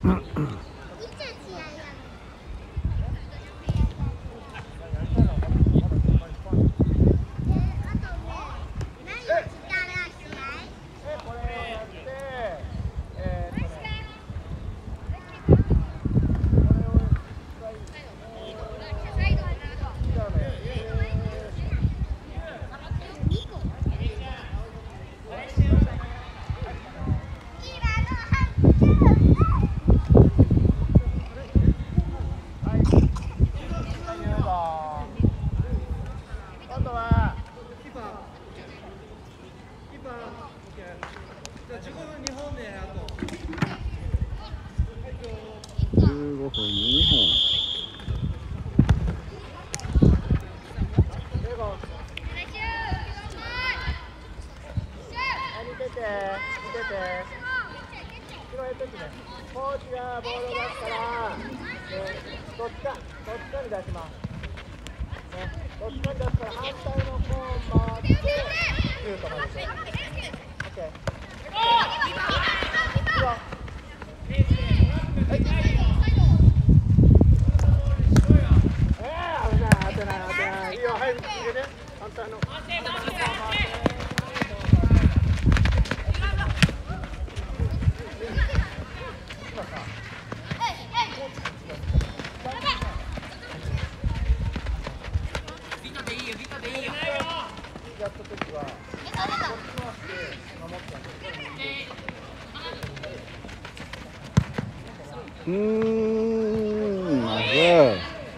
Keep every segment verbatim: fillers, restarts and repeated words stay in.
うーん、まずい。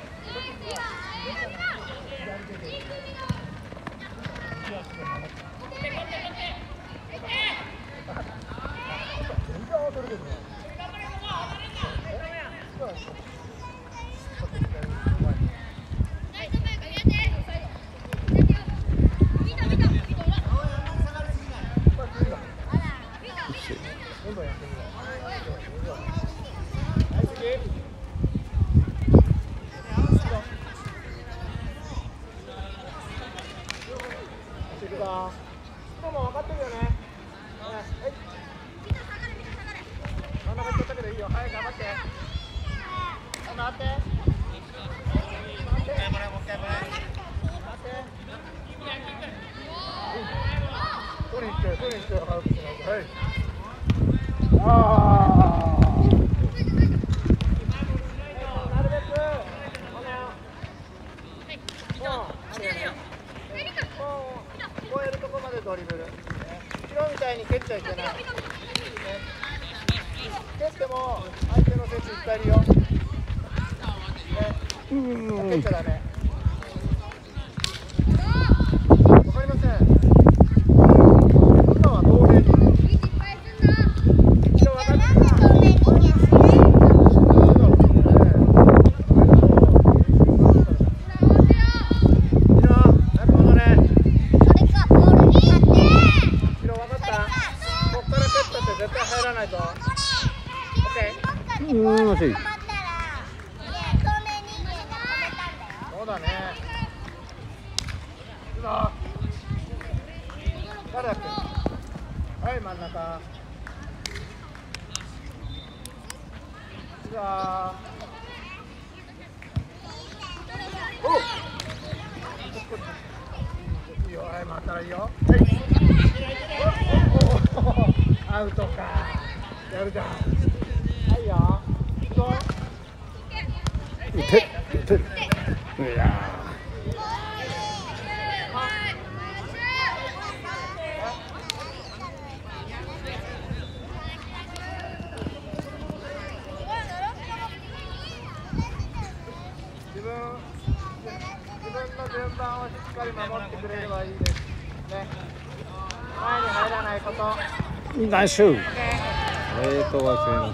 ナイスシュート。冷凍は決めます。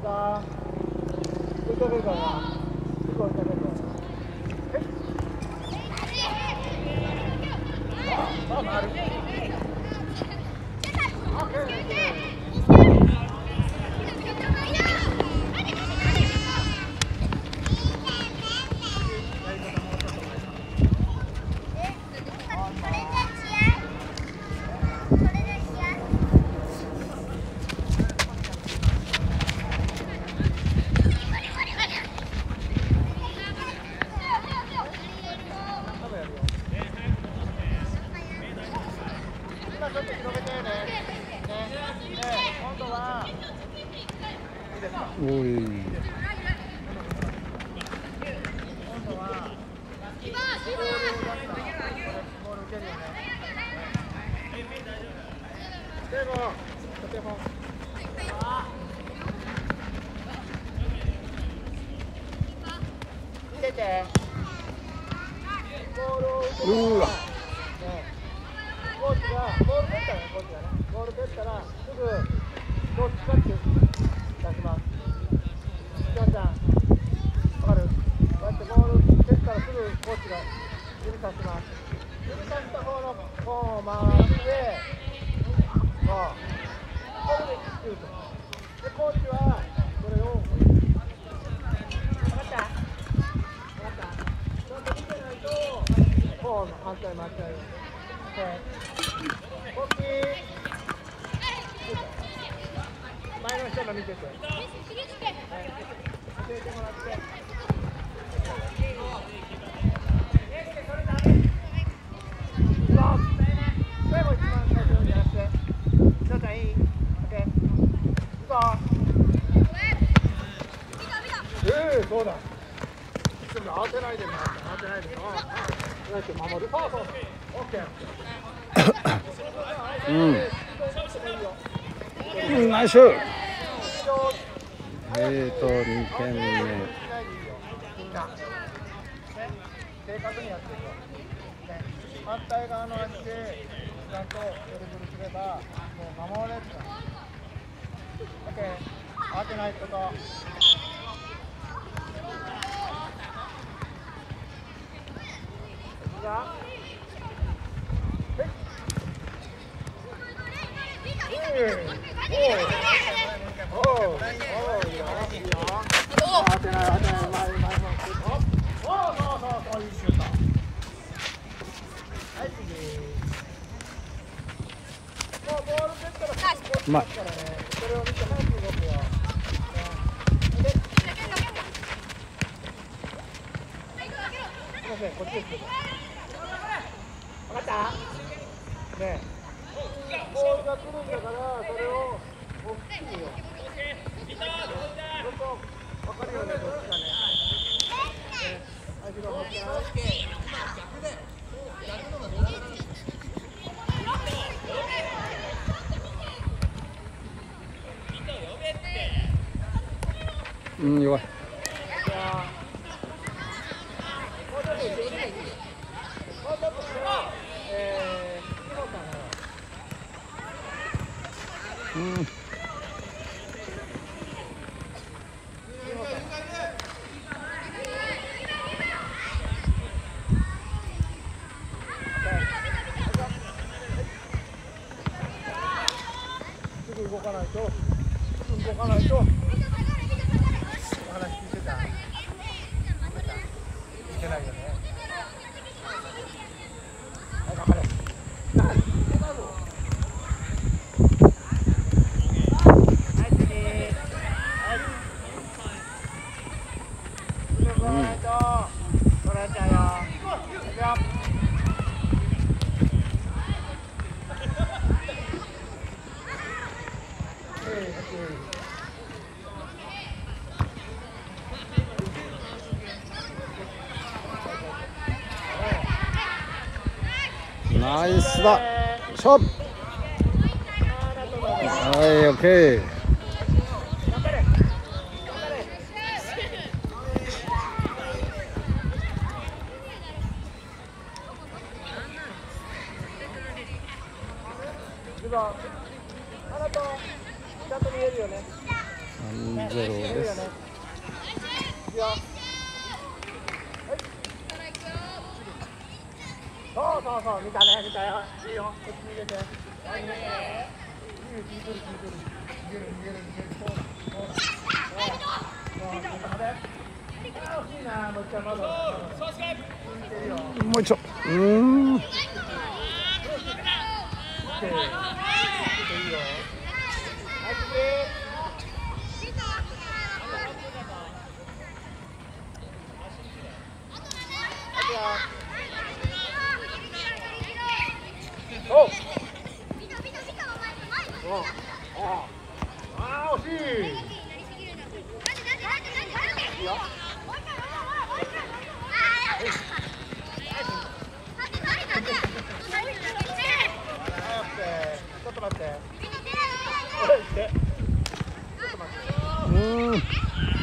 さあ、追いかけるからな。すぐ追いかけるからな。さあ、回る。 おい。うわ。 コーチがボール蹴ったらね、コーチがね、ボール蹴ったらすぐどっちかって出します。きょんちゃん、わかる？こうやってボール蹴ったらすぐコーチが指さします。指さした方のコーンを回して、そう、これでシュート。で、コーチはそれを、わかった？わかった？ちゃんと見てないと、コーンの反対回っちゃうよ。コッキー前の人の見てて、はい、教えてもらって。最後一番最初にやらせて。ちょっといい？ OK。行こう。ええ、そうだ。ちょっと慌てないでね。慌てないで。ああ、どうやって守る？そうそう。OK。 うん。うん、ナイス。えーと、にてんめ。 正確にやってるよ。反対側の足でちゃんとドリブルすれば、もう守れるから。OK。慌てないこと。いいか？ うまい。 こっちです。わかった？ねえ。ボールが来るんだから、それを大きくよ。わかるよね、どっちかね。足が持ってない。 うん、弱い。うん。 すぐ動かないと、すぐ動かないと。お話聞いてた。いけないよね。はい、頑張れ。 ナイスだ。ショット。はい、オッケー。 あなたちゃんと見えるよね。 ゼロです。 そうそうそう、見たね、見たよ。いいよ、こっち逃げて。はいね。逃げる、逃げる、逃げる。逃げる、逃げる、逃げる。そうだ、そうだ。そうだ。そうだ。惜しいな、もう一回まだ。 もう一度。うーん。 いいよ。はい、次。お。ああ、惜しい。いいよ。ちょっと待って。 うーん。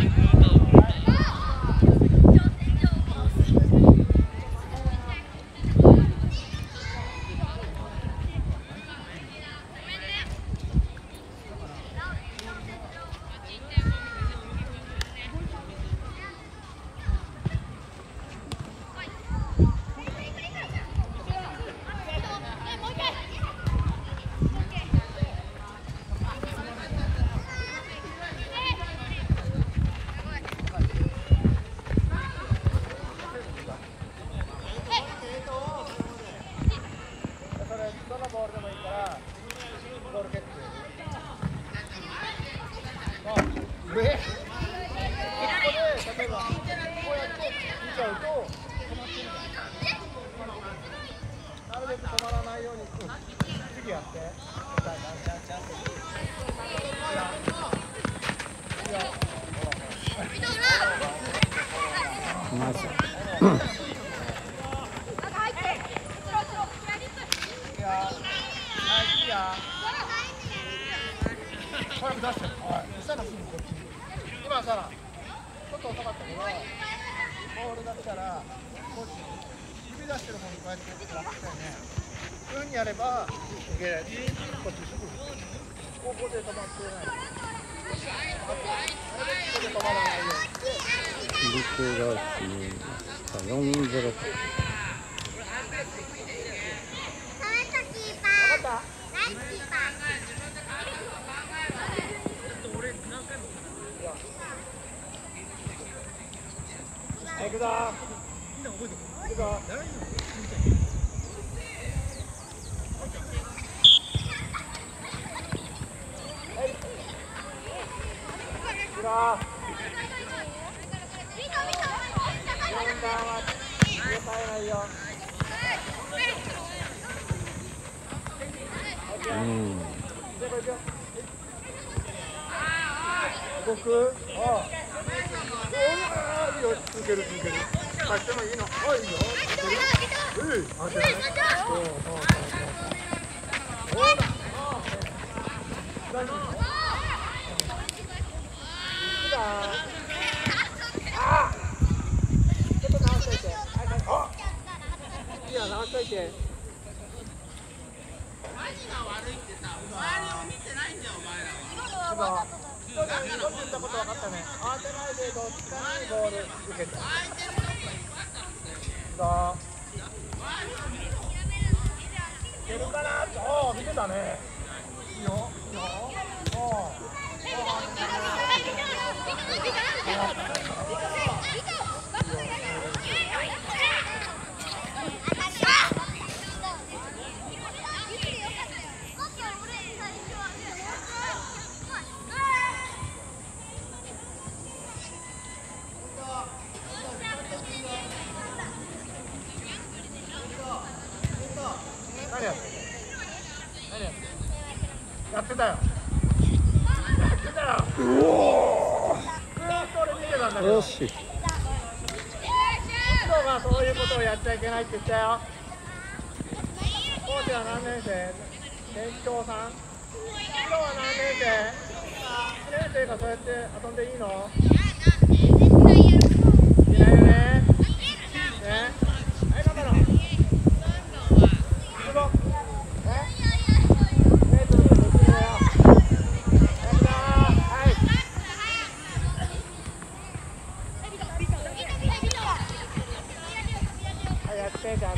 まず。 今さ、ちょっと遅かったけど、ボール出したら、こう指出してる方にこうやって楽したよね。こういうふうにやれば、いける。こっちすぐ。ここで止まってない。ここで止まらないようにして。 陸が決めました。よんゼロ。 行くぞ。行くぞ。 うん。 動く。ああ。いいよ、続ける、続ける。あ、してもいいの。あ、いいよ。続ける。ええ、あ、してない。そう、そう、そう。そうだ。大丈夫。あ。ちょっと直しといて。はい、はい。あ。いいや、直しといて。 何が悪いってさ、周りを見てないんだよ、お前らは。 どっち言ったこと分かったね。慌てないでどっちかにボール受けた。さあ。いけるかな。ああ、見てたね。いいよ。いいよ。ああ。何やってる？何やってる？やってたよ。やってたよ。 うおー。 ずーっと俺見てたんだけど。 よし。 プロがそういうことをやっちゃいけないって言ったよ。コーチは何年生？年長さん？プロは何年生？いちねん生がそうやって遊んでいいの？いないよね。ね。はい、頑張ろう。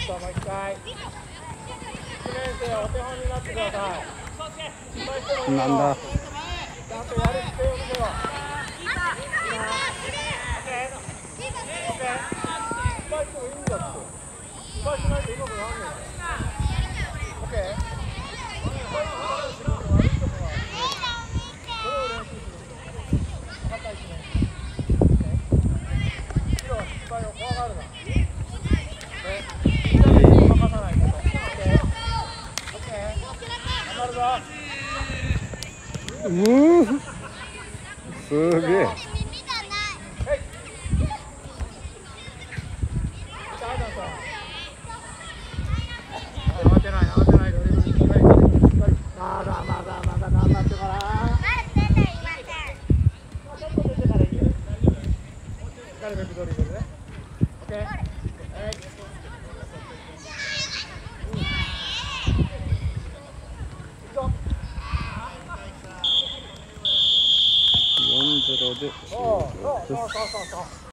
トもう一回。いちねん生お手本になってください。失敗してもいいよ。 なんだ。 ちゃんとやる姿勢を見せろ。失敗してもいいんだって。失敗しないとうまくならんのよ。オッケー。失敗するから自分の悪いところはそれを練習する。分かったいちねん。ヒロは失敗を怖がるな。ね。みんなでごまかさないこと。オッケー。オッケー。頑張るぞ。 うーすげえ。 まだまだまだ頑張ってから。ちょっと出てからいいよ。なるべくドリブルね。オッケー。はい。 よんたいゼロで終了です。 そうそうそうそうそう。